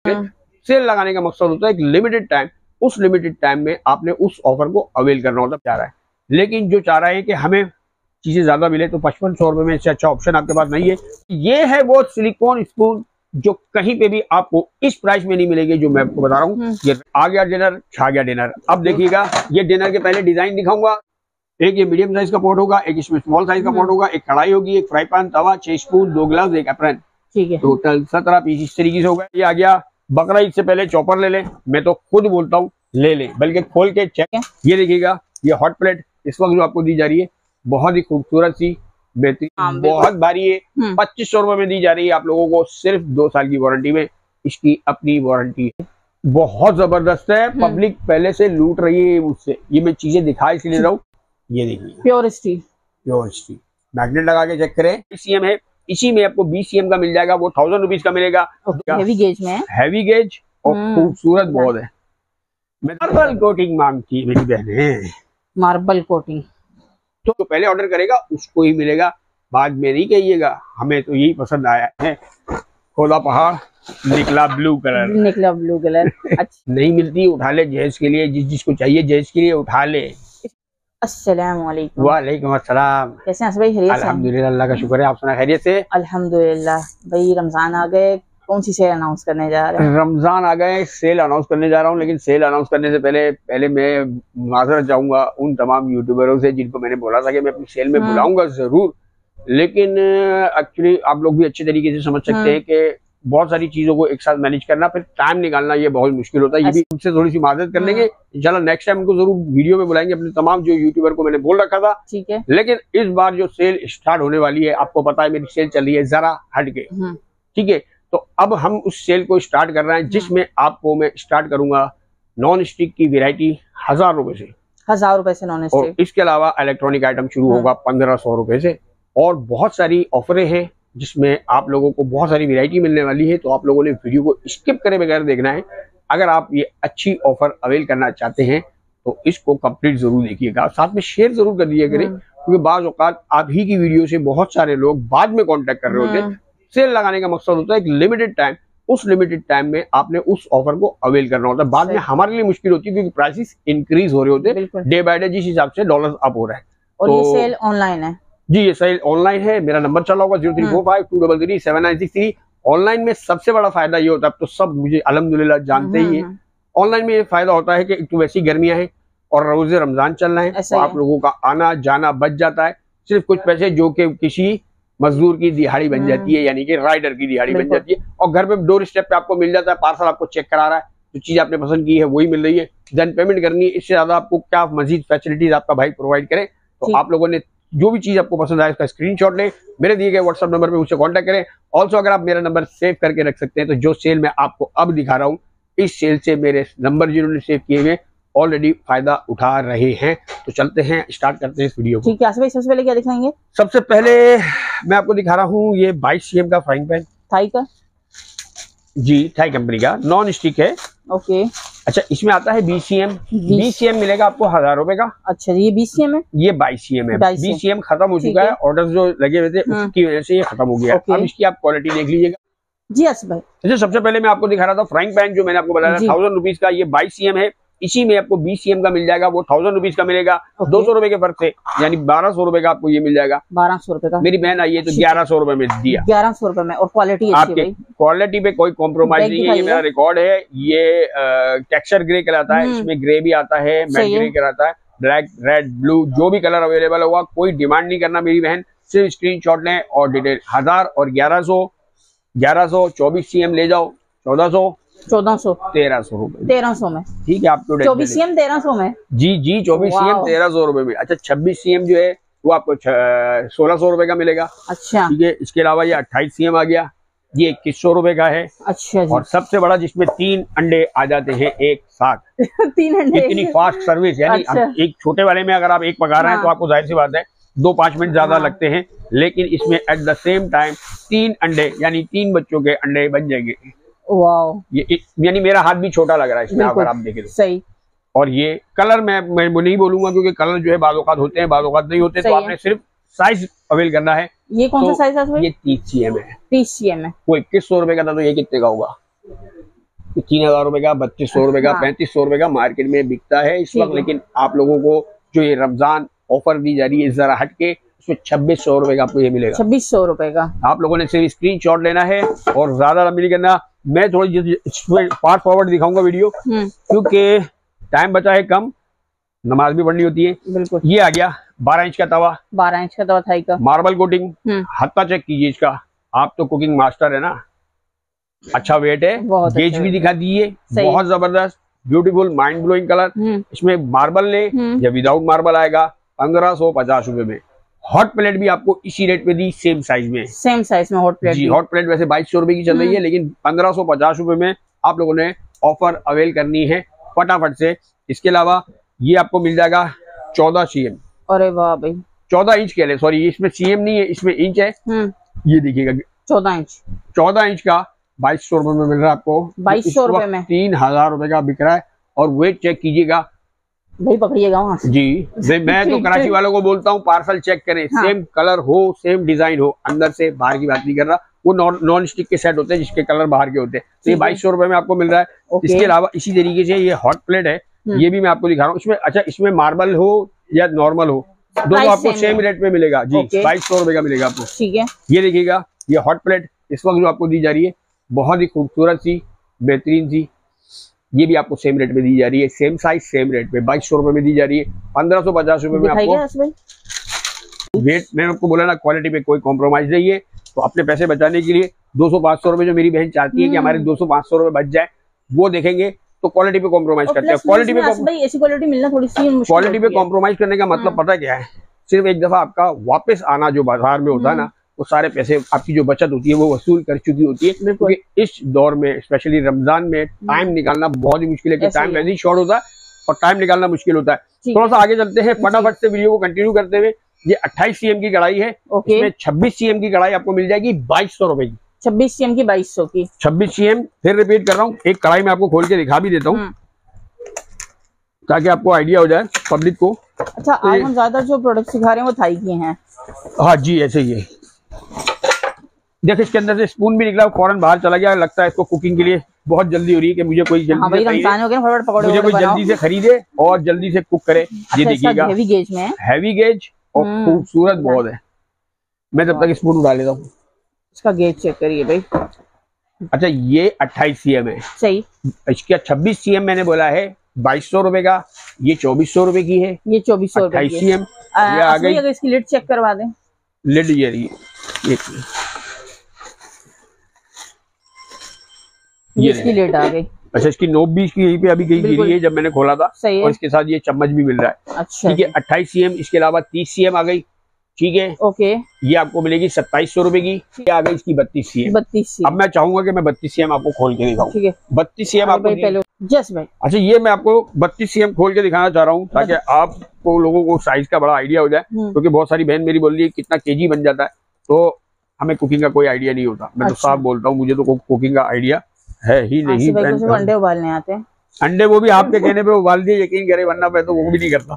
Cell लगाने का मकसद होता है एक लिमिटेड टाइम, उस लिमिटेड टाइम में आपने उस ऑफर को अवेल करना होता चाह रहा है। लेकिन जो चाह रहा है कि हमें चीजें ज्यादा मिले तो 5500 रुपए में इससे अच्छा ऑप्शन आपके पास नहीं है। ये है वो सिलिकॉन स्पून जो कहीं पे भी आपको इस प्राइस में नहीं मिलेगी जो मैं आपको बता रहा हूँ। ये आ गया डिनर, छा गया डिनर। अब देखिएगा, ये डिनर के पहले डिजाइन दिखाऊंगा। एक ये मीडियम साइज का पॉट होगा, एक इसमें स्मॉल साइज का पॉट होगा, एक कढ़ाई होगी, एक फ्राई पैन, तवा, 6 स्पून, 2 ग्लास, एक एप्रन, ठीक है। टोटल 17 पीस इस तरीके से होगा। ये आ गया बकरा ईद से पहले चॉपर ले लें, मैं तो खुद बोलता हूँ ले लें, बल्कि खोल के चेक। ये देखिएगा, ये हॉट प्लेट इस वक्त जो आपको दी जा रही है बहुत ही खूबसूरत सी बेहतरीन, बहुत भारी है, 2500 रुपए में दी जा रही है आप लोगों को, सिर्फ 2 साल की वारंटी में। इसकी अपनी वारंटी है, बहुत जबरदस्त है। पब्लिक पहले से लूट रही है मुझसे, ये मैं चीजें दिखा इसलिए रहा हूँ। ये देखिए pure steel, pure steel, magnet लगा के चेक करें। BCM है, इसी में आपको BCM का मिल जाएगा, वो 1000 रुपीज का मिलेगा। हेवी गेज में, हैवी गेज और खूबसूरत बहुत है। मार्बल कोटिंग मांगती है मेरी बहनें, मार्बल कोटिंग। तो पहले ऑर्डर करेगा उसको ही मिलेगा, बाद में नहीं कहिएगा हमें तो यही पसंद आया है। खोदा पहाड़ निकला ब्लू कलर, निकला ब्लू कलर। अच्छा। नहीं मिलती उठा ले जहेज के लिए, जिसको चाहिए जहेज के लिए उठा ले। अस्सलाम वालेकुम। वालेकुम अस्सलाम। कैसे हैं भाई? खैरियत से? अल्हम्दुलिल्लाह, अल्लाह का शुक्र है। आप सुना खैरियत से? अल्हम्दुलिल्लाह। भाई रमजान आ गए, कौन सी सेल अनाउंस करने जा रहे हैं? रमजान आ गए, सेल अनाउंस करने जा रहा हूँ। लेकिन सेल अनाउंस करने से पहले मैं माजरत चाहूंगा उन तमाम यूट्यूबरों से जिनको मैंने बोला था कि मैं अपनी सेल में बुलाऊंगा जरूर। लेकिन एक्चुअली आप लोग भी अच्छे तरीके से समझ सकते हैं कि बहुत सारी चीजों को एक साथ मैनेज करना, फिर टाइम निकालना ये बहुत मुश्किल होता है। ये भी उनसे थोड़ी सी मदद कर लेंगे इंशाल्लाह। नेक्स्ट टाइम उनको जरूर वीडियो में बुलाएंगे, अपने तमाम जो यूट्यूबर को मैंने बोल रखा था। ठीक है। लेकिन इस बार जो सेल स्टार्ट होने वाली है, आपको पता है मेरी सेल चल रही है जरा हट के, ठीक है। तो अब हम उस सेल को स्टार्ट कर रहे हैं जिसमें आपको मैं स्टार्ट करूंगा नॉन स्टिक की वैरायटी 1000 रुपए से, 1000 रुपए से नॉन स्टिक। और इसके अलावा इलेक्ट्रॉनिक आइटम शुरू होगा 1500 रुपए से। और बहुत सारी ऑफरें हैं जिसमें आप लोगों को बहुत सारी वैरायटी मिलने वाली है। तो आप लोगों ने वीडियो को स्किप करे बगैर देखना है। अगर आप ये अच्छी ऑफर अवेल करना चाहते हैं तो इसको कंप्लीट जरूर देखिएगा, साथ में शेयर जरूर कर दिया करें, क्योंकि बाज औकात आप ही की वीडियो से बहुत सारे लोग बाद में कॉन्टेक्ट कर रहे होते हैं। सेल लगाने का मकसद होता है एक लिमिटेड टाइम, उस लिमिटेड टाइम में आपने उस ऑफर को अवेल करना होता है। बाद में हमारे लिए मुश्किल होती है क्योंकि प्राइसेस इंक्रीज हो रहे होते हैं डे बाय डे, जिस हिसाब से डॉलर अप हो रहा है। और ये सेल ऑनलाइन है जी, ये सेल ऑनलाइन है। मेरा नंबर चला होगा 0345233793। ऑनलाइन में सबसे बड़ा फायदा ये होता है, अब तो सब मुझे अल्हम्दुलिल्लाह जानते ही है, ऑनलाइन में ये फायदा होता है कि एक तो वैसी गर्मियां हैं और रोजे रमजान चल रहे हैं, तो आप लोगों का आना जाना बच जाता है। सिर्फ कुछ पैसे जो कि किसी मजदूर की दिहाड़ी बन जाती है, यानी कि राइडर की दिहाड़ी बन जाती है, और घर पे डोर स्टेप पे आपको मिल जाता है। पार्सल आपको चेक करा रहा है, जो चीज आपने पसंद की है वही मिल रही है, देन पेमेंट करनी है। इससे ज्यादा आपको क्या मजीद फैसिलिटीज आपका भाई प्रोवाइड करे। तो आप लोगों ने जो भी चीज आपको पसंद आए उसका स्क्रीनशॉट लें, मेरे दिए गए व्हाट्सएप नंबर पे मुझसे कांटेक्ट करें। ऑल्सो अगर आप मेरा नंबर सेव करके रख सकते हैं तो जो सेल मैं आपको अब दिखा रहा हूँ, इस सेल से मेरे नंबर जिन्होंने सेव किए हुए ऑलरेडी फायदा उठा रहे हैं। तो चलते हैं, स्टार्ट करते हैं इस वीडियो को। ठीक है भाई, सबसे पहले क्या दिखाएंगे? सबसे पहले मैं आपको दिखा रहा हूँ ये 22 cm का फ्राइंग पैन, थाई का जी, थाई कंपनी का, नॉन स्टिक है। ओके। अच्छा, इसमें आता है BCM मिलेगा आपको 1000 रुपए का। अच्छा, ये BCM है, ये 22 cm है। BCM खत्म हो चुका है, ऑर्डर जो लगे हुए थे उसकी वजह से ये खत्म हो गया। अब इसकी आप क्वालिटी देख लीजिएगा। जी भाई। अच्छा, सबसे पहले मैं आपको दिखा रहा था फ्राइंग पैन जो मैंने आपको बताया 1000 रुपीज का, ये 22 cm है। इसी में आपको BCM का मिल जाएगा, वो 1000 रुपीज का मिलेगा। 200 रुपए के फर्क से, यानी 1200 रुपए का आपको ये मिल जाएगा। 1200 रुपए का मेरी बहन आई है तो 1100 रुपए में दिया, 1100 रुपए में। और क्वालिटी आपके क्वालिटी पे कोई कॉम्प्रोमाइज नहीं है। ये मेरा रिकॉर्ड है। ये टेक्सचर ग्रे कहलाता है, इसमें ग्रे भी आता है, मैट ग्रे कहलाता है, ब्लैक, रेड, ब्लू, जो भी कलर अवेलेबल होगा। कोई डिमांड नहीं करना मेरी बहन, सिर्फ स्क्रीनशॉट लें और डिटेल। 1000 और 1100, 24 cm ले जाओ 1400, 1300 रुपए, 1300 में। ठीक है, आपको 24 cm 1300 में। जी, 24 cm 1300 रुपए में। अच्छा, 26 cm जो है वो आपको 1600 रुपए का मिलेगा। अच्छा, ठीक है। इसके अलावा ये 28 cm आ गया, ये 2100 रुपए का है। अच्छा जी। और सबसे बड़ा जिसमें 3 अंडे आ जाते हैं एक साथ 3 अंडे, इतनी फास्ट सर्विस, यानी एक छोटे वाले में अगर आप एक पका रहे हैं तो आपको जाहिर सी बात है 2-5 मिनट ज्यादा लगते हैं, लेकिन इसमें एट द सेम टाइम 3 अंडे यानी 3 बच्चों के अंडे बन जाएंगे। वाओ, ये यानी मेरा हाथ भी छोटा लग रहा है इसमें अगर आप देखें तो। सही। और ये कलर मैं नहीं बोलूंगा क्योंकि कलर जो है बाज़ औक़ात होते हैं, बाज़ औक़ात नहीं होते, तो आपने सिर्फ साइज अवेल करना है। ये कौन सा साइज है? ये 30 cm है। 30 cm है। वो 2100 रुपए का था, तो ये कितने का होगा? 3000 रुपए का, 3200 रुपए का, हाँ। 3500 रुपए का मार्केट में बिकता है इस ठीक वक्त। है। लेकिन आप लोगों को जो ये रमजान ऑफर दी जा रही है जरा हट के, उसमें 2600 रुपए का आपको ये मिलेगा। 2600 रुपए का। आप लोगों ने सिर्फ स्क्रीनशॉट लेना है और ज्यादा लंबी नहीं करना। मैं थोड़ी पार्ट फॉरवर्ड दिखाऊंगा वीडियो, क्योंकि टाइम बचा है कम, नमाज भी पढ़नी होती है। बिल्कुल। ये आ गया 12 इंच का तवा, 12 इंच का तवा थाई का, मार्बल कोटिंग। हत्ता चेक कीजिए इसका, आप तो कुकिंग मास्टर है ना। अच्छा वेट है, बहुत गेज अच्छा भी वेट दिखा दिए, बहुत जबरदस्त ब्यूटीफुल माइंड ब्लोइंग कलर। इसमें मार्बल ले या विदाउट मार्बल आएगा 1550 रुपए में। हॉट प्लेट भी आपको इसी रेट पे दी, सेम साइज में, सेम साइज में हॉट प्लेट जी। हॉट प्लेट वैसे 2200 रुपए की चल रही है, लेकिन 1550 रुपए में आप लोगों ने ऑफर अवेल करनी है फटाफट से। इसके अलावा ये आपको मिल जाएगा 14 CM। अरे वाह भाई, 14 इंच कह ले, सॉरी इसमें CM नहीं है, इसमें इंच है। ये देखिएगा 14 इंच, 14 इंच का 2200 रुपए में मिल रहा है आपको। 2200 रुपए में 3000 रुपए का बिक रहा है। और वेट चेक कीजिएगा भाई, पकड़िएगा वहां से। जी। मैं तो कराची वालों को बोलता हूँ पार्सल चेक करें, हाँ। सेम कलर हो, सेम डिजाइन हो, अंदर से बाहर की बात नहीं कर रहा। वो नॉन स्टिक के सेट होते हैं जिसके कलर बाहर के होते हैं। तो ये 2200 रुपए में आपको मिल रहा है। इसके अलावा इसी तरीके से ये हॉट प्लेट है, ये भी मैं आपको दिखा रहा हूँ। इसमें अच्छा, इसमें मार्बल हो या नॉर्मल हो, दोनों आपको सेम रेट में मिलेगा जी। 2200 रुपए का मिलेगा आपको। ठीक है। ये देखिएगा, ये हॉट प्लेट इस वक्त जो आपको दी जा रही है, बहुत ही खूबसूरत सी, बेहतरीन सी, ये भी आपको सेम रेट में दी जा रही है। सेम साइज सेम रेट पे 2200 रुपए में दी जा रही है। 1550 रुपए में आपको वेट, मैंने आपको बोला ना क्वालिटी पे कोई कॉम्प्रोमाइज नहीं है। तो अपने पैसे बचाने के लिए 200-500 रुपए जो मेरी बहन चाहती है कि हमारे 200-500 रुपए बच जाए, वो देखेंगे तो क्वालिटी पे कॉम्प्रोमाइज करते हैं। क्वालिटी पे ऐसी क्वालिटी मिलना थोड़ी सी मुश्किल, क्वालिटी पे कॉम्प्रोमाइज करने का मतलब पता क्या है? सिर्फ एक दफा आपका वापस आना जो बाजार में होता है ना, वो सारे पैसे आपकी जो बचत होती है वो वसूल कर चुकी होती है। क्योंकि इस दौर में स्पेशली रमजान में टाइम निकालना बहुत ही मुश्किल है, कि टाइम वैसे ही शॉर्ट होता है और टाइम निकालना मुश्किल होता है। थोड़ा सा आगे चलते हैं फटाफट से वीडियो को कंटिन्यू करते हुए। ये 28 CM की कढ़ाई है, इसमें 26 CM की कढ़ाई आपको मिल जाएगी 2200 रुपए की। 26 CM की 2200 की। 26 CM, फिर रिपीट कर रहा हूँ, एक कढ़ाई में आपको खोल के दिखा भी देता हूँ ताकि आपको आइडिया हो जाए पब्लिक को। अच्छा, आज हम ज्यादा जो प्रोडक्ट सिखा रहे हैं वो थाई के हैं। हाँ जी, ऐसे ही है। देखो इसके अंदर से स्पून भी निकला, फौरन बाहर चला गया। लगता है इसको कुकिंग के लिए बहुत जल्दी हो रही है कि मुझे कोई जल्दी मुझे कोई जल्दी से खरीदे और जल्दी से कुक करे। ये देखिएगा, हैवी गेज में है, हैवी गेज और खूबसूरत बहुत है। मैं तब तक स्पून उड़ा लेता हूँ। इसका गेज चेक करिए भाई। अच्छा, ये 28 CM है, सही। इसका 26 CM मैंने बोला है 2200 रुपए का। ये 2400 रुपए की है, ये 2400 रुपए 28 CM। ये आ गई। अगर इसकी लिड चेक करवा दें, लिड ये रही, ये इसकी लिड आ गई। अच्छा, इसकी नोब भी इसकी यहीं पे अभी कहीं गिरी है जब मैंने खोला था। सही है। और इसके साथ ये चम्मच भी मिल रहा है। अच्छा, ठीक है। 28 CM, इसके अलावा 30 CM आ गई। ठीक है। ओके। ये आपको मिलेगी 2700 रुपए की। ये आ गई इसकी 32 CM। 32 CM। अब मैं चाहूंगा कि मैं 32 CM आपको खोल के दिखाऊं। ठीक है। 32 CM आपको पहले जस भाई। अच्छा, ये मैं आपको 32 CM खोल के दिखाना चाह रहा हूँ ताकि आपको लोगों को साइज का बड़ा आइडिया हो जाए। क्योंकि बहुत सारी बहन मेरी बोल रही है कितना केजी बन जाता है, तो हमें कुकिंग का कोई आइडिया नहीं होता। मैं तो साफ बोलता हूँ, मुझे तो कुकिंग का आइडिया है ही नहीं। अंडे उबालने आते हैं। अंडे वो भी आपके कहने पे उबाल दिए, यकीन करे, वरना मैं तो वो भी नहीं करता।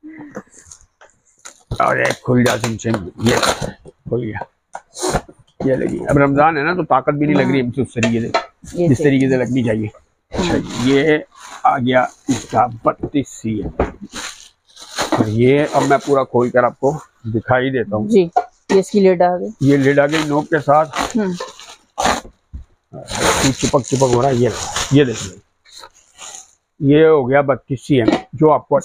अरे खुल जा सिम, ये खुल गया। ये लगी। अब रमजान है ना, तो ताकत भी नहीं लग रही हमसे उस तरीके से जिस तरीके से लगनी चाहिए। अच्छा, ये आ गया इसका 32 CM। ये अब मैं पूरा खोल कर आपको दिखाई देता हूँ जी। ये इसकी लिड आ गई। ये लिड आ गई नोब के साथ। चिपक हो रहा है। ये देखिए, ये हो गया 32 CM, जो आपको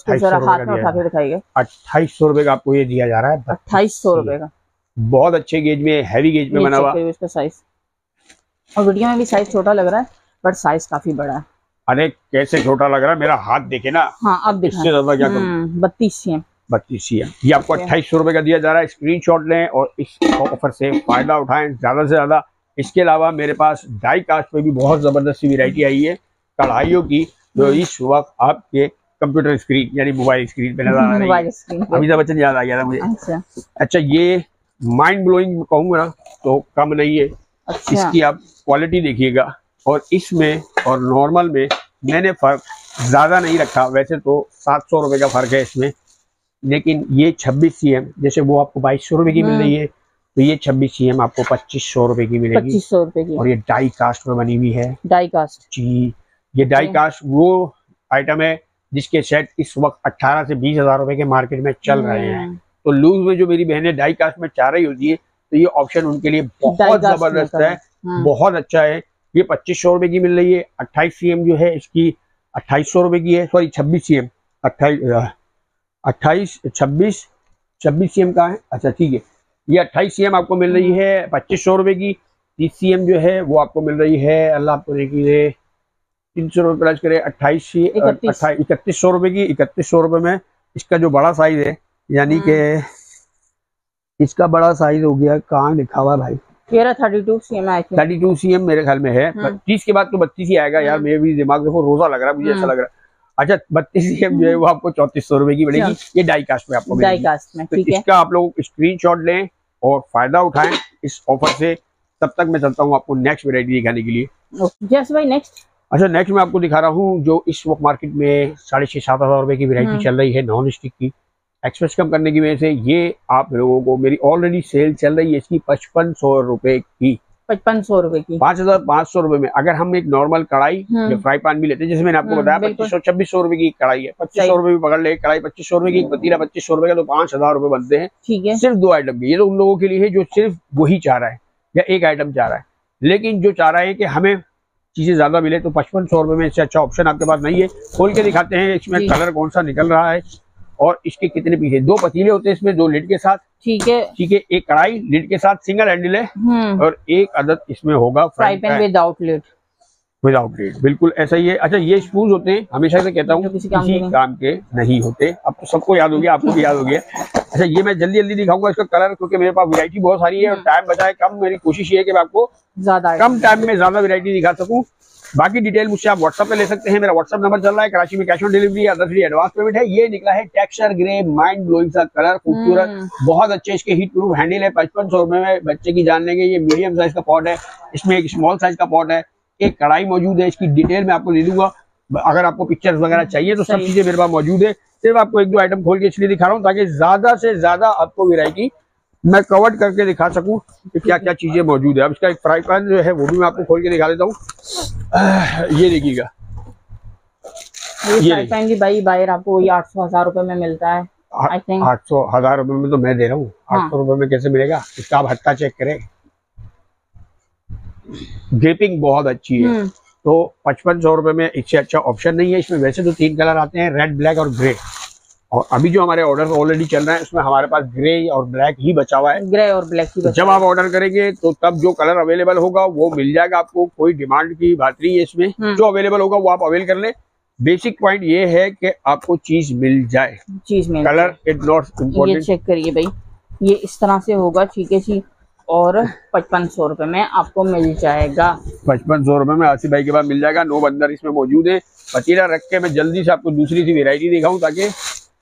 2800 रुपए का आपको ये दिया जा रहा है। 2800 रुपए का। बहुत अच्छे गेज में, हैवी गेज में बना हुआ। इसका साइज, और वीडियो में भी साइज छोटा लग रहा है, बट साइज काफी बड़ा है। अरे कैसे छोटा लग रहा है, मेरा हाथ देखे ना। हाँ, अब दिखा। इससे ज्यादा क्या करूं। 32 CM। 32 CM ये आपको 2800 रुपए का दिया जा रहा है। स्क्रीनशॉट लें और इस ऑफर से फायदा उठाएं ज्यादा से ज्यादा। इसके अलावा मेरे पास डाई कास्ट में भी बहुत जबरदस्त वैरायटी आई है कढ़ाइयों की, जो इस वक्त आपके कंप्यूटर स्क्रीन यानी मोबाइल स्क्रीन पे नजर आ रही है। अमिताभ बच्चन याद आ गया था मुझे। अच्छा, ये माइंड ब्लोइंग कहूंगा ना तो कम नहीं है। अच्छा। इसकी आप क्वालिटी देखिएगा, और इसमें और नॉर्मल में मैंने फर्क ज्यादा नहीं रखा। वैसे तो 700 रुपए का फर्क है इसमें, लेकिन ये 26 CM जैसे वो आपको 2200 रुपए की मिल रही है, तो ये 26 CM आपको 2500 रुपए की मिलेगी। 2500 रुपए की। और ये डाई कास्ट में बनी हुई है। डाई कास्ट जी। ये डाई कास्ट वो आइटम है जिसके सेट इस वक्त 18 से 20 हजार रुपए के मार्केट में चल रहे हैं। तो लूज में जो मेरी बहनें डाई कास्ट में चाह रही होती है तो ये ऑप्शन उनके लिए बहुत जबरदस्त है, बहुत अच्छा है। ये 2500 रुपए की मिल रही है। 28 CM जो है इसकी 2800 रुपए की है, सॉरी 26 CM 26 CM का है, अच्छा ठीक है। ये 28 CM आपको मिल रही है 2500 रुपए की। 30 CM जो है वो आपको मिल रही है, अल्लाह आपको देखिए 300 रुपए प्लस करे 3100 रुपए की। 3100 रुपए में इसका जो बड़ा साइज है, यानी कि इसका बड़ा साइज हो गया, कहाँ लिखा हुआ है भाई, 32 CM है। 32 CM मेरे ख्याल में है। 30 के बाद तो 32 ही आएगा यार, मेरे भी दिमाग देखो रोजा लग रहा है मुझे, ऐसा लग रहा है। अच्छा 32 CM जो है वो आपको 3400 रुपए की मिलेगी। ये डाई कास्ट में आपको मिलेगी। डाई कास्ट में, तो ठीक है। इसका आप लोग स्क्रीनशॉट लें और फायदा उठाएं इस ऑफर से। तब तक मैं चलता हूँ आपको नेक्स्ट वैरायटी दिखाने के लिए। यस भाई, नेक्स्ट। अच्छा नेक्स्ट मैं आपको दिखा रहा हूँ जो इस वक्त मार्केट में 6,500-7 हजार रुपए की वैरायटी चल रही है नॉन स्टिक की। एक्सप्रेस कम करने की वजह से ये आप लोगों को, मेरी ऑलरेडी सेल चल रही है इसकी 5500 रुपए की। 5500 रुपए की, 5500 रुपए में अगर हम एक नॉर्मल कड़ाई या फ्राई पैन भी लेते हैं, जैसे मैंने आपको बताया 2500-2600 रुपए की कड़ाई है, 2500 रुपए भी पकड़ ले, कड़ाई 2500 रुपए की, पतीला 2500 रुपए का, तो 5000 रुपए बनते हैं। ठीक है। सिर्फ 2 आइटम की। ये तो उन लोगों के लिए है जो सिर्फ वही चाह रहा है या एक आइटम चाह रहा है, लेकिन जो चाह रहा है कि हमें चीजें ज्यादा मिले तो 5500 रुपए में इससे अच्छा ऑप्शन आपके पास नहीं है। खोल के दिखाते हैं इसमें कलर कौन सा निकल रहा है और इसके कितने पीस है। 2 पतीले होते हैं इसमें, 2 लिड के साथ, ठीक है, ठीक है। एक कढ़ाई लिड के साथ सिंगल हैंडल है और एक अदद इसमें होगा fry pan without lid. Without lid, बिल्कुल ऐसा ही है। अच्छा ये स्पून होते हैं, हमेशा से कहता हूँ किसी काम के नहीं होते। अब तो सबको याद हो गया, आपको भी याद हो गया। अच्छा ये मैं जल्दी जल्दी दिखाऊंगा इसका कलर, क्योंकि मेरे पास वैरायटी बहुत सारी है और टाइम बचा है कम। मेरी कोशिश ये है कि मैं आपको ज्यादा कम टाइम में ज्यादा वैरायटी दिखा सकूं। बाकी डिटेल मुझसे आप व्हाट्सएप पे ले सकते हैं। मेरा व्हाट्सएप नंबर चल रहा है। कराची में cash on delivery, other free advance payment है। ये निकला है टेक्सचर ग्रे, माइंड ब्लोइंग सा कलर, खूबसूरत, बहुत अच्छे। इसके हीट प्रूफ हैंडल है। 5500 रुपए में बच्चे की जान लेंगे। ये मीडियम साइज का पॉट है, इसमें एक स्मॉल साइज का पॉट है, एक कढ़ाई मौजूद है। इसकी डिटेल मैं आपको दे दूंगा। अगर आपको पिक्चर्स वगैरह चाहिए तो सब चीजें मेरे पास मौजूद है। सिर्फ आपको 1-2 आइटम खोल के इसलिए दिखा रहा हूँ ताकि ज्यादा से ज्यादा आपको वैरायटी मैं कवर करके दिखा सकूं कि क्या क्या चीजें मौजूद है। अब इसका एक फ्राई पैन जो है वो भी मैं आपको खोल के दिखा देता हूँ। ये देखिएगा, ये फ्राई पैन भी भाई बाहर आपको ये 800-1000 रुपए में मिलता है। आई थिंक 800-1000 रुपए में तो मैं दे रहा हूँ। 800 रुपए में कैसे मिलेगा? इसका आप हत्ता चेक करें, ग्रिपिंग बहुत अच्छी है। तो 5500 रुपए में इससे अच्छा ऑप्शन नहीं है। इसमें वैसे तो 3 कलर आते हैं, रेड, ब्लैक और ग्रे। और अभी जो हमारे ऑर्डर ऑलरेडी चल रहे हैं उसमें हमारे पास ग्रे और ब्लैक ही बचा हुआ है। ग्रे और ब्लैक ही बचा। जब आप ऑर्डर करेंगे तो तब जो कलर अवेलेबल होगा वो मिल जाएगा आपको। कोई डिमांड की बात नहीं है इसमें, जो अवेलेबल होगा वो आप अवेल कर ले। बेसिक पॉइंट ये है कि आपको चीज मिल जाए, चीज मिल कलर इट नॉट इम्पोर्टेंट। ये चेक करिए भाई, ये इस तरह से होगा, ठीक है जी। और 5500 रुपए में आपको मिल जाएगा। 5500 रुपए में आसिफ भाई के पास मिल जाएगा। 9 बंदर इसमें मौजूद है। पतीला रख के मैं जल्दी से आपको दूसरी सी वेरायटी दिखाऊं ताकि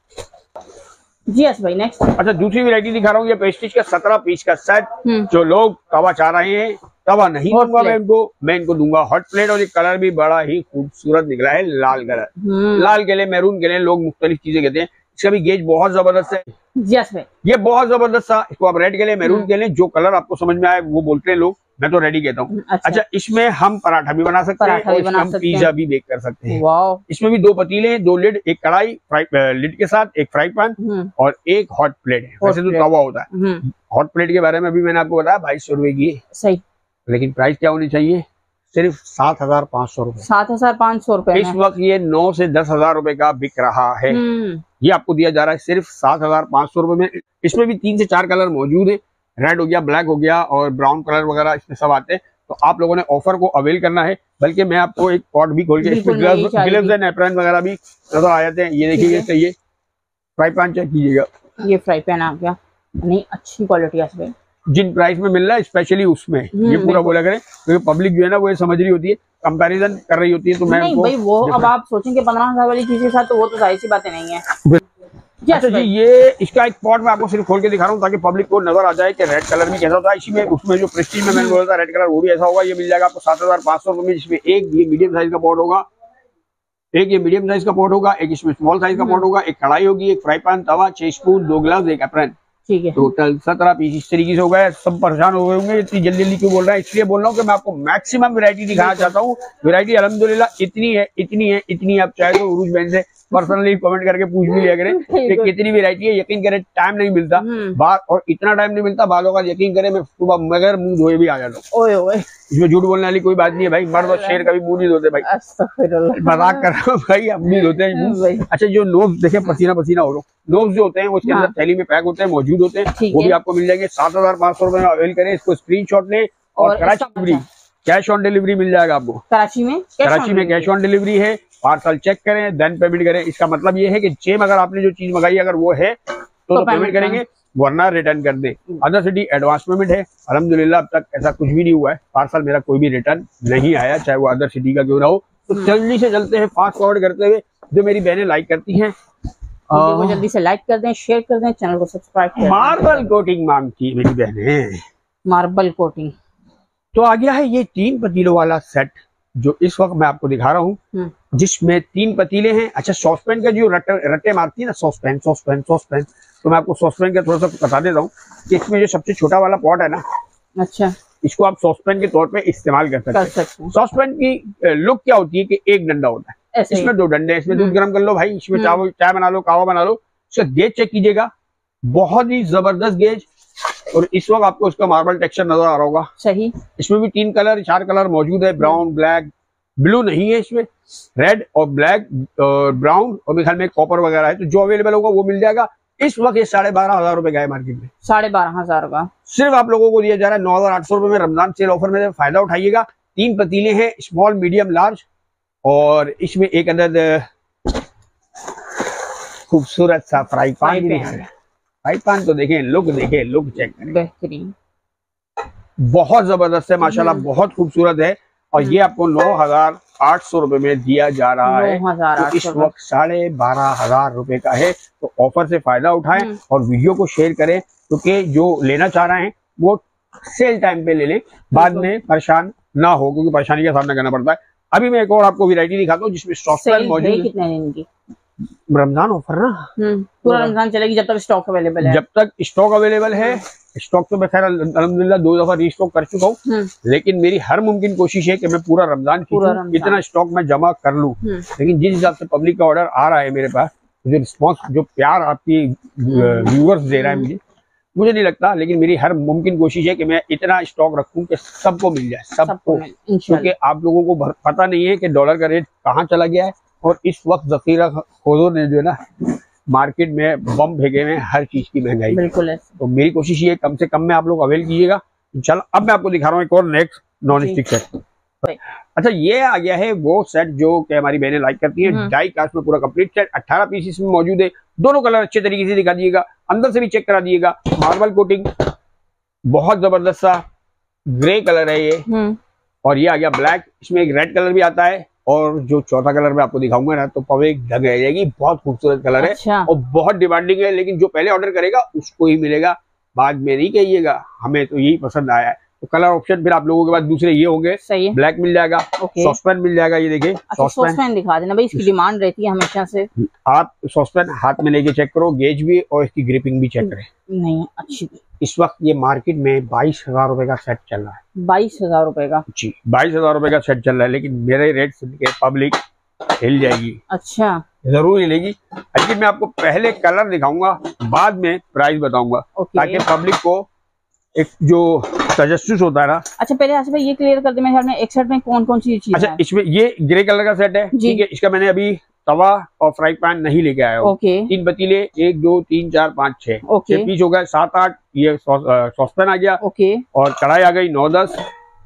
जी यस भाई, नेक्स्ट। अच्छा दूसरी वैरायटी दिखा रहा हूँ। ये प्रेस्टीज का 17 पीस का सेट। जो लोग तवा चाह रहे हैं, तवा नहीं दूंगा मैं इनको दूंगा हॉट प्लेट। और ये कलर भी बड़ा ही खूबसूरत निकला है, लाल कलर। लाल के लिए, मैरून के लिए लोग मुख्तलिफ चीजें कहते हैं। इसका भी गेज बहुत जबरदस्त है। यस भाई, ये बहुत जबरदस्त था। इसको आप रेड के लिए, मैरून के लिए, जो कलर आपको समझ में आए वो बोलते हैं लोग, मैं तो रेडी कहता हूँ। अच्छा इसमें हम पराठा भी बना सकते हैं और इसमें हम पिज्जा भी बेक कर सकते हैं। वाओ। इसमें भी 2 पतीले हैं, 2 लिड, एक कढ़ाई लिड के साथ, एक फ्राई पैन और एक हॉट प्लेट है। वैसे तो तवा होता है। हॉट प्लेट के बारे में भी मैंने आपको बताया 2200 रुपए की है। सही। लेकिन प्राइस क्या होनी चाहिए? सिर्फ 7500 रुपए। 7500 रुपए इस वक्त ये 9 से 10,000 रुपए का बिक रहा है। ये आपको दिया जा रहा है सिर्फ 7500 रुपए में। इसमें भी 3 से 4 कलर मौजूद है। रेड हो गया, ब्लैक हो गया और ब्राउन कलर वगैरह इसमें सब आते हैं। तो आप लोगों ने ऑफर को अवेल करना है। बल्कि मैं आपको एक पॉट भी खोल के, इसमें ग्लव्स एंड एप्रन वगैरह भी नजर आ जाते हैं। ये देखिए, चाहिए फ्राई पैन चेक कीजिएगा। ये फ्राई पैन आ गया, नहीं अच्छी क्वालिटी है। जिन प्राइस में मिल रहा है स्पेशली उसमें ये पूरा बोला करें, क्योंकि पब्लिक जो है ना वो ये समझ रही होती है, कंपैरिजन कर रही होती है। तो मैं नहीं भाई वो अब आप सोचेंगे 15,000 वाली चीज के साथ, तो वो तो जाहिर सी बातें नहीं है। अच्छा जी, ये इसका एक पॉट मैं आपको सिर्फ खोल के दिखा रहा हूँ ताकि पब्लिक को नजर आ जाए कि रेड कलर भी कैसा होता है। इसी में उसमें जो प्रेस्टीज में मैंने बोला था रेड कलर, वो भी ऐसा होगा। ये मिल जाएगा आपको 7500 रुपए में। जिसमें एक ये मीडियम साइज का पॉट होगा, एक ये मीडियम साइज का पॉट होगा, एक इसमें स्मॉल साइज का पॉट होगा, एक कढ़ाई होगी, एक फ्राई पैन, तवा, 6 स्पून, 2 ग्लव्स, एक एप्रन। ठीक है। टोटल 17 पीस इस तरीके से हो गए। सब परेशान हो गए होंगे इतनी जल्दी जल्दी क्यों बोल रहा है, इसलिए बोल रहा हूँ कि मैं आपको मैक्सिमम वैरायटी दिखाना चाहता हूँ। वैरायटी अल्हम्दुलिल्लाह इतनी है, इतनी है, इतनी। आप चाहे तो उरूज बहन से पर्सनली कमेंट करके पूछ भी लिया करें कि कितनी वैरायटी है। यकीन करें टाइम नहीं मिलता बात, और इतना टाइम नहीं मिलता बालों का, यकीन करें मैं सुबह मगर मुंह धोए भी आ जाता हूँ। ओए ओए, इसमें झूठ बोलने वाली कोई बात नहीं है भाई, मर्द और शेर कभी मुंह नहीं धोते भाई, मजाक कर रहा हूँ भाई, हम भी धोते हैं मुंह। अच्छा जो नोब्स देखे पसीना पसीना हो रहा, नोब्स जो होते हैं उसके अंदर थैली में पैक होते हैं, मौजूद होते हैं, वो भी आपको मिल जाएंगे 7,500 रुपए में। अवेल करें इसको, स्क्रीनशॉट लें। और Karachi delivery, cash on delivery मिल जाएगा आपको। कराची में कैश ऑन डिलीवरी है। पार्सल चेक करें देन पेमेंट करें। इसका मतलब ये है कि सेम अगर आपने जो चीज मंगाई अगर वो है तो पेमेंट करेंगे, वरना रिटर्न कर दे। अदर सिटी एडवांस पेमेंट है। अल्हम्दुलिल्लाह अब तक ऐसा कुछ भी नहीं हुआ है, पार्सल मेरा कोई भी रिटर्न नहीं आया, चाहे वो अदर सिटी का क्यों ना हो। तो जल्दी से चलते हैं फास्ट फॉरवर्ड करते हुए। जो मेरी बहनें लाइक करती हैं वो जल्दी से लाइक कर दें, शेयर कर दें, चैनल को सब्सक्राइब कर दें। मार्बल कोटिंग मांगती है मेरी बहनें, मार्बल कोटिंग। तो आ गया है ये 3 पतीलों वाला सेट जो इस वक्त मैं आपको दिखा रहा हूँ, जिसमें 3 पतीले हैं। अच्छा सॉसपैन का जो रट्टे मारती है ना, सॉसपैन, तो मैं आपको सॉसपैन का थोड़ा सा बता देता हूँ कि इसमें जो सबसे छोटा वाला पॉट है ना, अच्छा इसको आप सॉसपैन के तौर पे इस्तेमाल कर सकते हैं। सॉसपैन की लुक क्या होती है कि एक डंडा होता है, इसमें 2 डंडे, इसमें दूध गर्म कर लो भाई, इसमें चाय बना लो, कावा बना लो। इसका गेज चेक कीजिएगा, बहुत ही जबरदस्त गेज। और इस वक्त आपको उसका मार्बल टेक्सचर नजर आ रहा होगा। सही। इसमें भी 4 कलर मौजूद है, ब्राउन, ब्लैक, ब्लू नहीं है इसमें, रेड और ब्लैक, ब्राउन और मेरे ख्याल में कॉपर वगैरह है। तो जो अवेलेबल होगा वो मिल जाएगा। इस वक्त ये 12,500 रुपए का है मार्केट में, 12,500 का सिर्फ आप लोगों को दिया जा रहा है 9,800 रुपए में। रमजान सेल ऑफर में फायदा उठाइएगा। 3 पतीले हैं, स्मॉल, मीडियम, लार्ज, और इसमें एक अदद खूबसूरत सा फ्राई पैन भी है। फ्राई पैन तो देखें, लुक देखें, लुक चेक करें, बेहतरीन, बहुत जबरदस्त है माशाल्लाह, बहुत खूबसूरत है। और ये आपको 9,800 रुपए में दिया जा रहा है। तो इस वक्त 12,500 रुपए का है। तो ऑफर से फायदा उठाएं और वीडियो को शेयर करें, क्योंकि जो लेना चाह रहे हैं वो सेल टाइम पे ले लें, बाद में परेशान ना हो, क्योंकि परेशानी का सामना करना पड़ता है। अभी मैं एक और आपको वैरायटी दिखाता हूँ जिसमें सॉफ्टवेयर मौजूद है। कितने दिन की? रमजान ऑफर ना, पूरा रमजान चलेगी जब तक स्टॉक अवेलेबल है। जब तक स्टॉक अवेलेबल है। स्टॉक तो मैं खैर अल्हम्दुलिल्लाह 2 दफा रीस्टॉक कर चुका हूँ, लेकिन मेरी हर मुमकिन कोशिश है कि मैं पूरा रमजान इतना स्टॉक में जमा कर लूँ। लेकिन जिस हिसाब से पब्लिक का ऑर्डर आ रहा है मेरे पास, जो रिस्पॉन्स, जो प्यार आपकी व्यूअर्स दे रहा है मुझे नहीं लगता, लेकिन मेरी हर मुमकिन कोशिश है कि मैं इतना स्टॉक रखूं कि सबको मिल जाए, सबको। क्योंकि आप लोगों को पता नहीं है कि डॉलर का रेट कहाँ चला गया है, और इस वक्त जखीरा खोजों ने जो है ना मार्केट में बम फेंके हुए हर चीज की महंगाई। बिल्कुल है। तो मेरी कोशिश ये कम से कम में आप लोग अवेल कीजिएगा इंशाल्लाह। अब मैं आपको दिखा रहा हूँ एक और नेक्स्ट नॉन स्टिक सेट। अच्छा ये आ गया है वो सेट जो कि हमारी बहनें लाइक करती हैं, डाई कास्ट में पूरा कंप्लीट सेट, 18 पीस इसमें मौजूद है। दोनों कलर अच्छे तरीके से दिखा दिएगा, अंदर से भी चेक करा दिएगा। मार्बल कोटिंग, बहुत जबरदस्त सा ग्रे कलर है ये, और ये आ गया ब्लैक। इसमें एक रेड कलर भी आता है, और जो चौथा कलर मैं आपको दिखाऊंगा ना तो पवे ढक रह जाएगी। बहुत खूबसूरत कलर है। अच्छा। और बहुत डिमांडिंग है, लेकिन जो पहले ऑर्डर करेगा उसको ही मिलेगा, बाद में नहीं कहिएगा हमें तो यही पसंद आया है। तो कलर ऑप्शन फिर आप लोगों के पास दूसरे ये होंगे। सही है। ब्लैक मिल जाएगा, सॉसपैन मिल जाएगा, ये देखिए सॉसपैन दिखा देना भाई, इसकी डिमांड रहती है हमेशा से। आप सॉसपैन हाथ में लेके चेक करो, गेज भी और इसकी ग्रिपिंग भी चेक करें। नहीं अच्छी, इस वक्त ये मार्केट में 22,000 रुपए का सेट चल रहा है। 22,000 रुपए का? जी 22,000 रुपए का सेट चल रहा है, लेकिन मेरे रेट सुन के पब्लिक हिल जाएगी। अच्छा, जरूर हिलेगी। लेकिन मैं आपको पहले कलर दिखाऊंगा, बाद में प्राइस बताऊंगा, ताकि पब्लिक को एक जो तजस्सुस होता है ना। अच्छा पहले आसिफ भाई ये क्लियर कर दे, मेरे ख्याल में एक सेट में कौन कौन सी चीज है? अच्छा इसमें ये ग्रे कलर का सेट है, ठीक है। इसका मैंने अभी तवा और फ्राई पैन नहीं लेके आया हूँ। 3 पतीले, 1 2 3 4 5 6 6 पीस हो गए, 7 8 ये सॉसपैन आ गया। और कढ़ाई आ गई 9 10,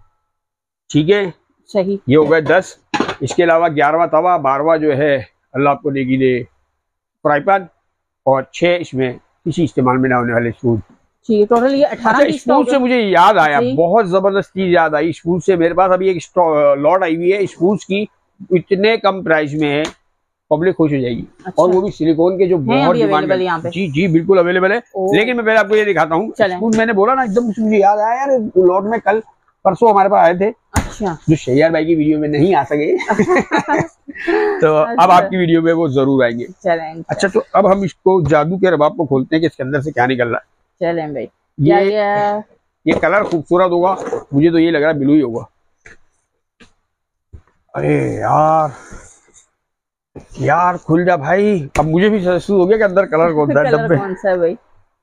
ठीक है। सही, ये हो गए 10। इसके अलावा 11वां तवा, 12वां जो है अल्लाह आपको नेकी दे फ्राई पैन, और 6 इसमें किसी इस्तेमाल में ना होने वाले स्पून। ठीक, टोटल ये 18 स्पून से मुझे याद आया, बहुत जबरदस्त चीज याद आई स्पून से। मेरे पास अभी एक लॉट आई हुई है स्पून की, इतने कम प्राइस में है, पब्लिक खुश हो जाएगी। अच्छा। और वो भी सिलिकॉन के जो बहुत डिमांड है। जी जी बिल्कुल अवेलेबल है। लेकिन मैं पहले आपको ये दिखाता हूँ स्पून। मैंने बोला ना एकदम मुझे याद आया यार, लॉट में कल परसों हमारे पास आए थे। अच्छा। जो शैयार भाई की वीडियो में नहीं आ सके तो अच्छा। अब आपकी वीडियो में वो जरूर आएंगे। अच्छा तो अब हम इसको जादू के रबाब को खोलते हैं कि इसके अंदर से क्या निकल रहा है। चलें भाई, क्या ये कलर खूबसूरत होगा, मुझे तो ये लग रहा है ब्लू ही होगा। अरे यार खुल जा भाई, अब मुझे भी महसूस हो गया कि अंदर कलर कौन सा है कलर डब्बे। कौन सा है भाई?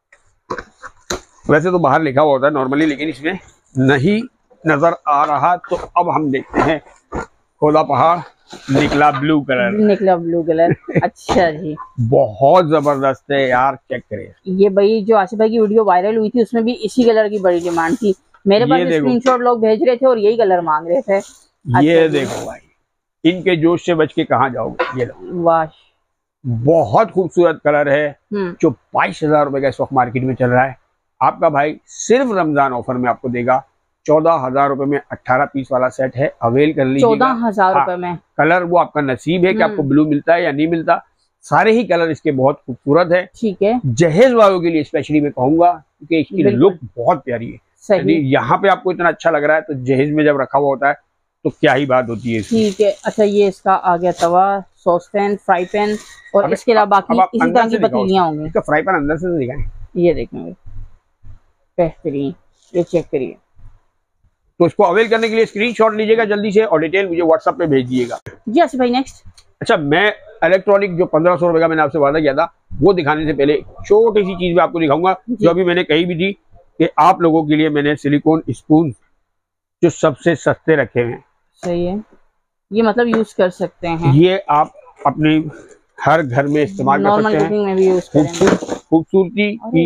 वैसे तो बाहर लिखा हुआ होता है नॉर्मली, लेकिन इसमें नहीं नजर आ रहा, तो अब हम देखते हैं। खोला पहाड़, निकला ब्लू कलर। निकला ब्लू कलर। अच्छा जी, बहुत जबरदस्त है यार, चेक करें। ये भाई जो आसिफ भाई की वीडियो वायरल हुई थी उसमें भी इसी कलर की बड़ी डिमांड थी, मेरे पास स्क्रीनशॉट लोग भेज रहे थे और यही कलर मांग रहे थे। ये अच्छा देखो भाई, इनके जोश से बच के कहाँ जाओगे। ये लो, वाह, बहुत खूबसूरत कलर है, जो 22,000 रुपए का इस वक्त मार्केट में चल रहा है। आपका भाई सिर्फ रमजान ऑफर में आपको देगा 14,000 रुपए में 18 पीस वाला सेट है, अवेल कर लीजिएगा। 14,000 रुपए में। कलर वो आपका नसीब है कि आपको ब्लू मिलता है या नहीं मिलता। सारे ही कलर इसके बहुत खूबसूरत है। ठीक है, जहेज वालों के लिए स्पेशली मैं कहूंगा, क्योंकि इसकी लुक बहुत प्यारी है। सही। यहाँ पे आपको इतना अच्छा लग रहा है, तो जहेज में जब रखा हुआ होता है तो क्या ही बात होती है। ठीक है, अच्छा ये इसका आ गया तवा, सॉस पैन, फ्राई पैन, और इसके अलावा बाकी इसी तरह की पतीलियां होंगी। इसका फ्राई पैन अंदर से दिखाएं, ये देखेंगे, बेहतरीन, ये चेक करिए। तो इसको अवेल करने के लिए स्क्रीनशॉट लीजिएगा जल्दी से और डिटेल मुझे व्हाट्सएप पे भेज दिएगा। जी आसिफ भाई, नेक्स्ट। अच्छा, मैं इलेक्ट्रॉनिक जो 1500 रुपए का मैंने आपसे वादा किया था, वो दिखाने से पहले छोटी सी चीज मैं आपको दिखाऊंगा, जो अभी मैंने कही भी थी कि आप लोगों के लिए मैंने सिलिकॉन स्पून जो सबसे सस्ते रखे हैं। सही है, ये मतलब यूज कर सकते हैं, ये आप अपने हर घर में इस्तेमाल कर सकते हैं। में भी यूज करेंगे। खूबसूरती की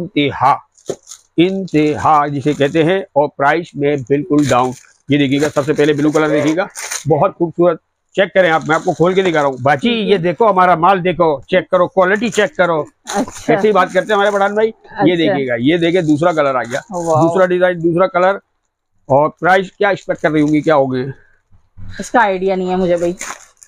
इंतहा जिसे कहते हैं, और प्राइस में बिल्कुल डाउन। ये देखिएगा, सबसे पहले ब्लू कलर देखिएगा, बहुत खूबसूरत। चेक करें आप, मैं आपको खोल के दिखा रहा हूँ बाजी। ये देखो हमारा माल, देखो, चेक करो, क्वालिटी चेक करो। अच्छा। ऐसी बात करते हैं हमारे पठान भाई। अच्छा। ये देखिएगा, ये देखे दूसरा कलर आ गया, दूसरा डिजाइन, दूसरा कलर। और प्राइस क्या एक्सपेक्ट कर रही होंगी, क्या होगी? इसका आइडिया नहीं है मुझे भाई।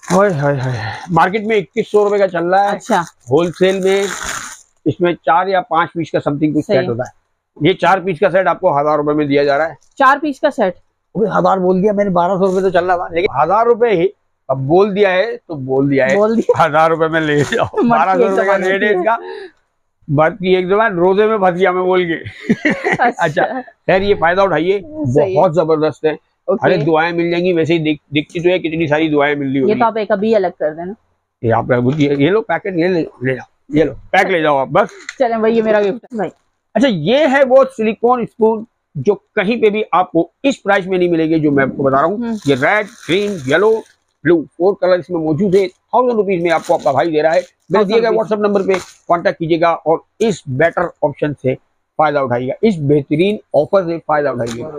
मार्केट में 2100 रुपए का चल रहा है। अच्छा। होलसेल में इसमें 4 या 5 पीस का समथिंग कुछ सेट होता है। ये 4 पीस का सेट आपको 1000 रुपए में दिया जा रहा है। 4 पीस का सेट? 1000 बोल दिया मैंने, 1200 रुपए तो चल रहा था, लेकिन 1000 रुपए ही अब बोल दिया है तो बोल दिया है। 1000 रुपए में ले जाओ, 1200 रुपए का रेट है इसका। बाकी एक जबान रोजे में फंस गया मैं बोल के। अच्छा खैर, ये फायदा उठाइए, बहुत जबरदस्त है। अरे दुआएं मिल जाएंगी, वैसे ही दिखती तो है, कितनी सारी दुआएं मिल रही होगी। ये तो आप एक अभी अलग कर देना। ये आप ये लो पैकेट, ये ले जाओ, ये लो पैक ले जाओ आप बस। चलें भाई, ये मेरा गिफ्ट है भाई। अच्छा, ये है वो सिलिकॉन स्पून जो कहीं पे भी आपको इस प्राइस में नहीं मिलेगी, जो मैं आपको बता रहा हूँ। ये red, green, yellow, blue 4 colour इसमें मौजूद है। 1000 रुपीज में आपको आपका भाई दे रहा है। मेरे दिए गए व्हाट्सएप नंबर पे कांटेक्ट कीजिएगा और इस बेटर ऑप्शन से फायदा उठाइएगा, इस बेहतरीन ऑफर से फायदा उठाइएगा।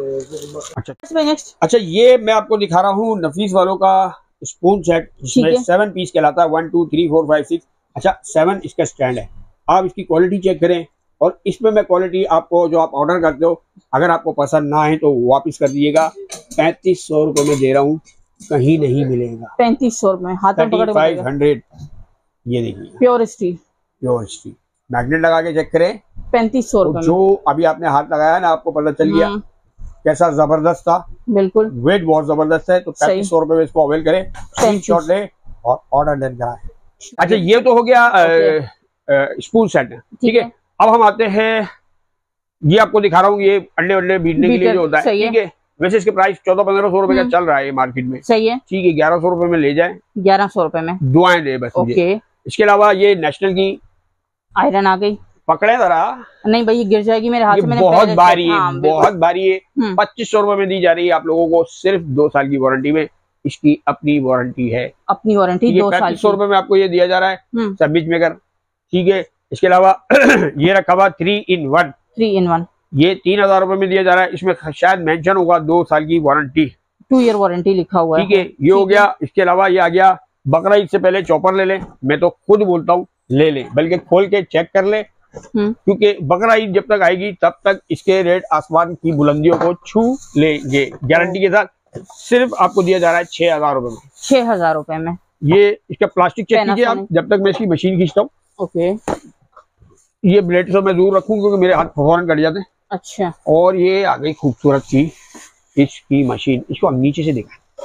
अच्छा, ये मैं आपको दिखा रहा हूँ नफीस वालों का स्पून सेट, जिसमें 7 पीस कहलाता है। 1 2 3 4 5 6। अच्छा, 7 इसका स्टैंड है। आप इसकी क्वालिटी चेक करें, और इसमें मैं क्वालिटी आपको जो आप ऑर्डर करते हो, अगर आपको पसंद ना है तो वापस कर दीजिएगा। 3500 रुपए में दे रहा हूँ, कहीं नहीं मिलेगा। 3500 रुपए हाथ में पकड़ 3500। ये देखिए, pure steel, pure steel. Magnet लगा के चेक करें। 3500 रुपए। जो अभी आपने हाथ लगाया ना, आपको पता चल गया कैसा जबरदस्त था। बिल्कुल, वेट बहुत जबरदस्त है। तो 3500 रुपए में इसको अवेल करें, स्क्रीनशॉट ले और ऑर्डर डन कराएं। अच्छा, ये तो हो गया स्पून सेट, ठीक है। अब हम आते हैं, ये आपको दिखा रहा हूँ, ये अंडे वंडे बीटने के लिए जो होता है, ठीक है। वैसे इसके प्राइस 1400-1500 रुपए का चल रहा है मार्केट में। सही है, ठीक है। 1100 रुपए में ले जाए, 1100 रुपए में दुआएं दे बस। ओके। इसके अलावा ये नेशनल की आयरन आ गई, पकड़े जरा। नहीं भाई, ये गिर जाएगी मेरे हाथ से। मैंने बहुत भारी है, बहुत भारी है। 2500 रुपए में दी जा रही है आप लोगों को, सिर्फ 2 साल की वारंटी में। इसकी अपनी वारंटी है, अपनी वारंटी 2 साल। 3500 रुपए में आपको ये दिया जा रहा है सैंडविच मेकर, ठीक है। इसके अलावा ये रखा हुआ 3 in 1, ये 3000 रुपए में दिया जा रहा है। इसमें शायद मेंशन होगा 2 साल की वारंटी, 2 ईयर वारंटी लिखा हुआ है, ठीक है। ये हो गया। इसके अलावा ये आ गया, बकरा ईद से पहले चॉपर ले लें। मैं तो खुद बोलता हूँ ले लें, बल्कि खोल के चेक कर ले, क्योंकि बकरा ईद जब तक आएगी तब तक इसके रेट आसमान की बुलंदियों को छू लेंगे, गारंटी के साथ। सिर्फ आपको दिया जा रहा है 6000 रुपए में। 6000 रुपए में। ये इसका प्लास्टिक चेक कीजिए आप, जब तक मैं इसकी मशीन खींचता हूँ। ओके। ये ब्लेड से मैं दूर रखूं क्योंकि मेरे हाथ फौरन कट जाते हैं। अच्छा। और ये आ गई खूबसूरत सी इसकी मशीन, इसको हम नीचे से देखा।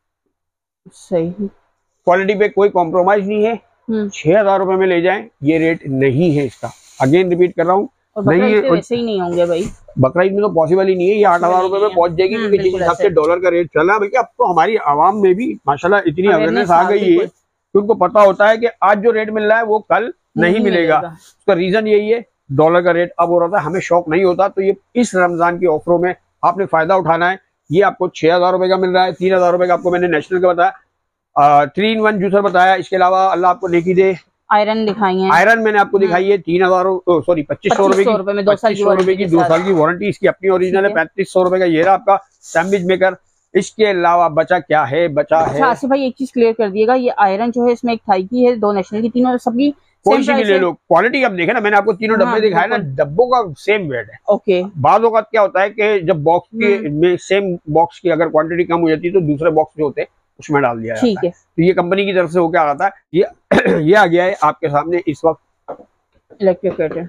सही, क्वालिटी पे कोई कॉम्प्रोमाइज नहीं है। 6000 रुपए में ले जाएं, ये रेट नहीं है इसका। अगेन रिपीट कर रहा हूँ, और बकरा ईद पे वैसे ही नहीं होंगे भाई, बकरा ईद में तो पॉसिबल ही नहीं है, ये 8,000 रुपए में पहुंच जाएगी, क्योंकि जिस हिसाब से डॉलर का रेट चल रहा है। बल्कि अब तो हमारी आवाम में भी माशाल्लाह इतनी अवेयरनेस आ गई है कि उनको पता होता है कि आज जो रेट मिल रहा है वो कल नहीं मिलेगा। उसका रीजन यही है, डॉलर का रेट अब हो रहा था, हमें शौक नहीं होता। तो ये इस रमजान की ऑफरों में आपने फायदा उठाना है। ये आपको 6,000 रुपए का मिल रहा है, 3,000 रुपए का आपको मैंने नेशनल का बताया, 3-in-1 जूसर बताया। इसके अलावा अल्लाह आपको नेकी दे, आयरन दिखाई है, आयरन मैंने आपको दिखाई है 2500 रुपए की, 2 साल की वारंटी इसकी अपनी ओरिजिनल है। 3500 रुपए का ये रहा आपका सैंडविच मेकर। इसके अलावा बचा क्या है, बचा है आसिफ भाई एक चीज क्लियर कर दिएगा, ये आयरन जो है इसमें एक थाई की है, 2 नेशनल की, तीनों सबकी कोई सी भी ले लो, क्वालिटी अब देखे ना, मैंने आपको तीनों डब्बे दिखाए ना, डब्बों का सेम वेट है। ओके, बाद वक्त क्या होता है कि जब बॉक्स की में सेम बॉक्स की अगर क्वांटिटी कम हो जाती है तो दूसरे बॉक्स जो होते हैं उसमें डाल दिया जाता है। ठीक है, तो ये कंपनी की तरफ से होकर आ रहा था। ये आ गया है आपके सामने इस वक्त इलेक्ट्रिक केटल,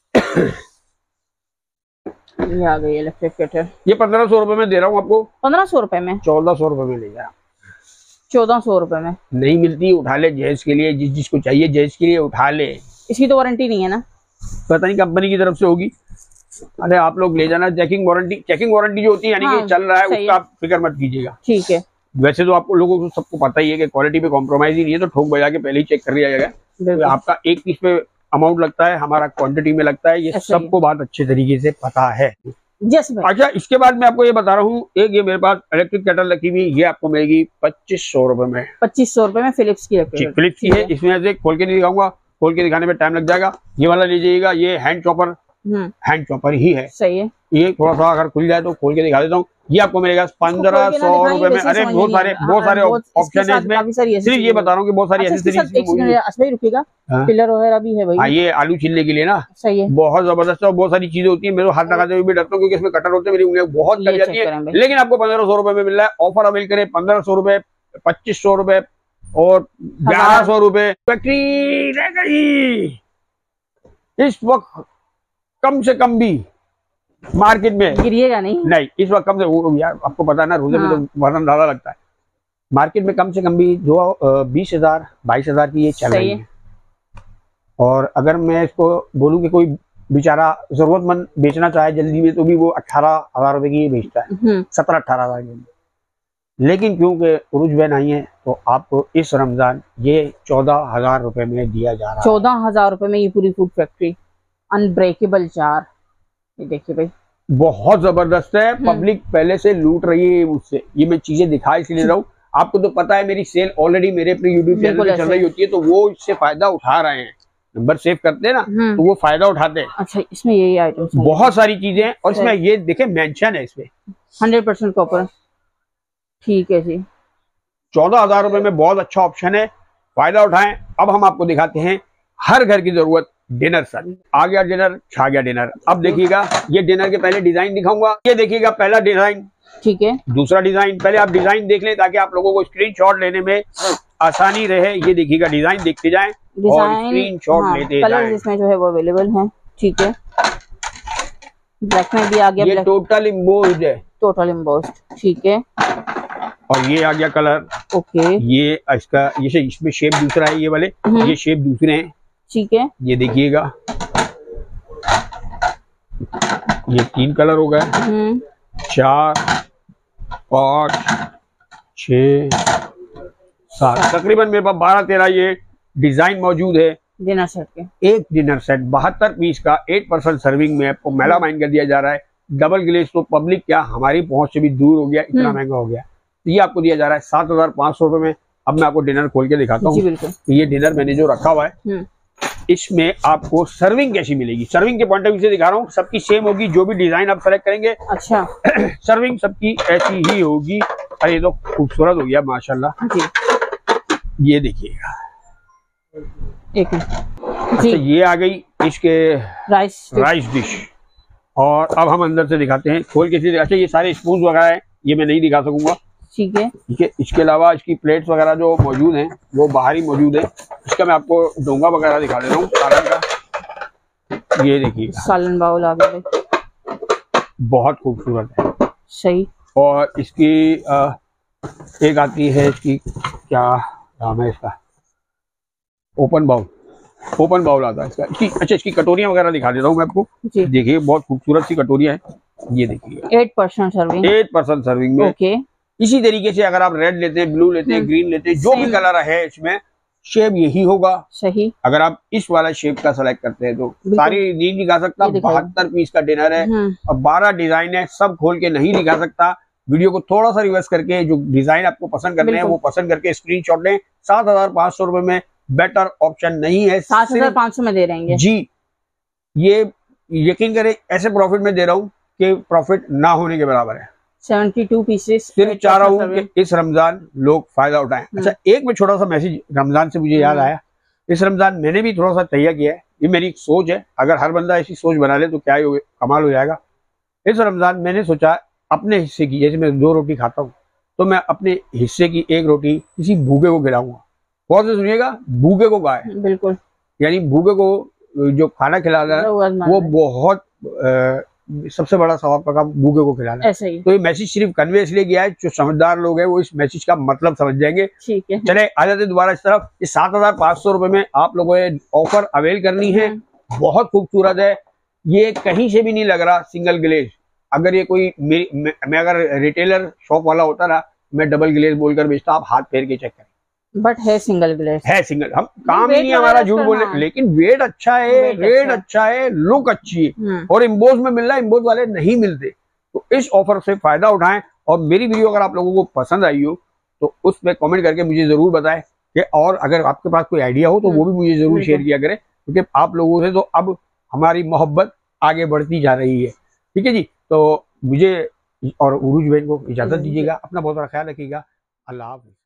ये आ गई इलेक्ट्रिक केटल। ये 1,500 रुपए में दे रहा हूँ आपको। 1,500 रुपए में? 1,400 रुपए में ले जाए। 1,400 रुपए में नहीं मिलती, उठा ले जहेज के लिए, जिसको चाहिए जहेज के लिए उठा ले। इसकी तो वारंटी नहीं है ना? पता नहीं, कंपनी की तरफ से होगी। अरे आप लोग ले जाना, चेकिंग वारंटी जो होती है, यानी कि चल रहा है उसका आप फिक्र मत कीजिएगा। ठीक है, वैसे तो आपको लोगों को सबको पता ही है कि क्वालिटी पे कॉम्प्रोमाइज ही नहीं है, तो ठोक बजा के पहले ही चेक कर लिया जाएगा। तो आपका एक पीस पे अमाउंट लगता है, हमारा क्वांटिटी में लगता है, ये सबको बात अच्छे तरीके से पता है। अच्छा, इसके बाद मैं आपको ये बता रहा हूँ, एक ये मेरे पास इलेक्ट्रिक केटल रखी हुई, ये आपको मिलेगी 2,500 रुपए में। 2,500 रुपए में फिलिप्स की है। इसमें से खोल के नहीं दिखाऊंगा, खोल के दिखाने में टाइम लग जाएगा। ये वाला लीजिएगा, ये हैंड चॉपर ही है। सही है। ये थोड़ा सा अगर खुल जाए तो खोल के दिखा देता हूँ। ये आपको मिलेगा 1,500 रुपए में। अरे बहुत सारे ऑप्शन है इसमें, सिर्फ ये बता रहा हूँ कि बहुत सारी एसेसरीज रुकेगा, पिलर वगैरह भी है भाई। ये आलू छीलने के लिए ना, सही है, बहुत जबरदस्त है। बहुत सारी चीजें होती है, मेरे हाथ लगाते हुए भी डरता हूँ क्योंकि इसमें कटर होते हैं, मेरी उंगलियां बहुत कट जाती है। लेकिन आपको 1,500 रुपए में मिल रहा है। ऑफर अवेल करें, 1,500 रुपए, 2,500 रुपए और 1,100 रुपए। फैक्ट्री रह गई इस वक्त कम से कम भी मार्केट में, गिरिएगा नहीं इस वक्त कम से, यार आपको पता है ना, रोजे में तो वजन ज्यादा लगता है। मार्केट में कम से कम भी 20,000 22,000 की ये चल रही है। और अगर मैं इसको बोलूं कि कोई बेचारा जरूरतमंद बेचना चाहे जल्दी में, तो भी वो 18,000 रुपए की ये बेचता है, 17-18,000 की। लेकिन क्योंकि उरुज बैन आई है, तो आपको इस रमजान ये 14,000 रुपए में दिया जा रहा है। 14,000 रुपए में ये पूरी फूड फैक्ट्री अनब्रेकेबल जार, ये देखिए भाई, बहुत जबरदस्त है। पब्लिक पहले से लूट रही है मुझसे, ये मैं चीजें दिखा इसलिए रहा हूँ। आपको तो पता है मेरी सेल ऑलरेडी मेरे अपने यूट्यूब चैनल पे चल रही होती है, तो वो इससे फायदा उठा रहे हैं। नंबर सेव करते हैं ना, तो वो फायदा उठाते हैं। अच्छा, इसमें यही आइटम बहुत सारी चीजें हैं, और इसमें ये देखे मेंशन है इसमें 100% कॉपर। ठीक है जी, 14,000 रुपए में बहुत अच्छा ऑप्शन है, फायदा उठाएं। अब हम आपको दिखाते हैं हर घर की जरूरत डिनर सेट। आ गया डिनर, छा गया डिनर। अब देखिएगा, ये डिनर के पहले डिजाइन दिखाऊंगा। ये देखिएगा पहला डिजाइन, ठीक है, दूसरा डिजाइन। पहले आप डिजाइन देख लें ताकि आप लोगों को स्क्रीनशॉट लेने में आसानी रहे। ये देखिएगा, डिजाइन देखते जाएं और स्क्रीनशॉट लेते जाएं। कलर इसमें जो है वो अवेलेबल है। ठीक है, ब्लैक में भी आ गया, ये टोटल इम्बोस्ड है, टोटल इम्बोस्ड। ठीक है, और ये आ गया कलर। ओके, ये इसका इसमें शेप दूसरा है, ये वाले ये शेप दूसरे हैं। ठीक है, ये देखिएगा, ये 3 कलर हो गए, 4 5 6 7, तकरीबन मेरे पास 12-13 ये डिजाइन मौजूद है डिनर सेट के। एक डिनर सेट 72 पीस का 8% सर्विंग में आपको मेलामाइन कर दिया जा रहा है। डबल ग्लेज तो पब्लिक क्या हमारी पहुंच से भी दूर हो गया, इतना महंगा हो गया। तो ये आपको दिया जा रहा है 7,500 रुपए में। अब मैं आपको डिनर खोल के दिखाता हूँ। तो ये डिनर मैंने जो रखा हुआ है, इसमें आपको सर्विंग कैसी मिलेगी, सर्विंग के पॉइंट ऑफ व्यू से दिखा रहा हूँ। सबकी सेम होगी, जो भी डिजाइन आप सेलेक्ट करेंगे। अच्छा, सर्विंग सबकी ऐसी ही होगी। अरे ये तो खूबसूरत हो गया माशाल्लाह। ये देखिएगा, एक अच्छा, ये आ गई इसके राइस डिश। और अब हम अंदर से दिखाते हैं खोल के। अच्छा, ये सारे स्पून वगैरह हैं, ये मैं नहीं दिखा सकूंगा। ठीक है, ठीक है। इसके अलावा इसकी प्लेट्स वगैरह जो मौजूद हैं वो बाहर ही मौजूद है। इसका मैं आपको डोंगा वगैरह दिखा देता हूँ सालन का। ये देखिए, सालन बाउल आ गया, बहुत खूबसूरत है। सही। और इसकी एक आती है, इसकी क्या नाम है इसका, ओपन बाउल। ओपन बाउल आता है इसका। इसकी कटोरियां वगैरह दिखा देता हूँ मैं आपको। जी देखिए बहुत खूबसूरत सी कटोरियां हैं, ये देखिए 8% सर्विंग। 8% सर्विंग में। ओके इसी तरीके से अगर आप रेड लेते हैं, ब्लू लेते हैं, ग्रीन लेते हैं, जो भी कलर है इसमें शेप यही होगा। सही। अगर आप इस वाला शेप का सेलेक्ट करते हैं तो सारी नहीं दिखा सकता, 72 पीस का डिनर है और 12 डिजाइन है, सब खोल के नहीं दिखा सकता। वीडियो को थोड़ा सा रिवर्स करके जो डिजाइन आपको पसंद करने हैं वो पसंद करके स्क्रीनशॉट लें। 7,500 रुपए में बेटर ऑप्शन नहीं है। 7,500 में दे रहेंगे जी। ये यकीन करें ऐसे प्रॉफिट में दे रहा हूँ कि प्रॉफिट ना होने के बराबर है। 72 पीसेस। सिर्फ चाह रहा हूँ कि इस रमजान लोग फायदा उठाएं। अच्छा, एक में छोटा सा मैसेज रमजान से मुझे याद आया। इस रमजान मैंने भी थोड़ा सा तैयार किया है, ये मेरी एक सोच है, अगर हर बंदा ऐसी सोच बना ले तो क्या ही कमाल हो जाएगा। इस रमजान मैंने सोचा अपने हिस्से की, जैसे मैं 2 रोटी खाता हूँ तो मैं अपने हिस्से की 1 रोटी किसी भूखे को खिलाऊंगा। बहुत से सुनिएगा, भूखे को गाय, बिल्कुल, यानी भूखे को जो खाना खिलाना है वो बहुत सबसे बड़ा सवाब का काम भूखे को खिलाना है। तो ये मैसेज सिर्फ कन्वे इसलिए किया है, जो समझदार लोग हैं वो इस मैसेज का मतलब समझ जाएंगे। ठीक है, चले आ जाते दोबारा इस तरफ। ये 7,500 रुपए में आप लोगों ने ऑफर अवेल करनी है, बहुत खूबसूरत है। ये कहीं से भी नहीं लग रहा सिंगल ग्लेज। अगर ये कोई मैं अगर रिटेलर शॉप वाला होता ना, मैं डबल ग्लेज बोलकर बेचता, आप हाथ फेर के चेक करें। बट है सिंगल ग्लेज, है सिंगल। हम काम ही नहीं हमारा झूठ बोलने, लेकिन वेट अच्छा है, रेट अच्छा है, लुक अच्छी है और इम्बोज में मिल रहा है, इम्बोज वाले नहीं मिलते। तो इस ऑफर से फायदा उठाएं। और मेरी वीडियो अगर आप लोगों को पसंद आई हो तो उस पर कमेंट करके मुझे जरूर बताएं कि, और अगर आपके पास कोई आइडिया हो तो वो भी मुझे जरूर शेयर किया करें, क्योंकि आप लोगों से तो अब हमारी मोहब्बत आगे बढ़ती जा रही है। ठीक है जी, तो मुझे और उरूज बहन को इजाजत दीजिएगा। अपना बहुत सारा ख्याल रखिएगा। अल्लाह हाफ़िज़।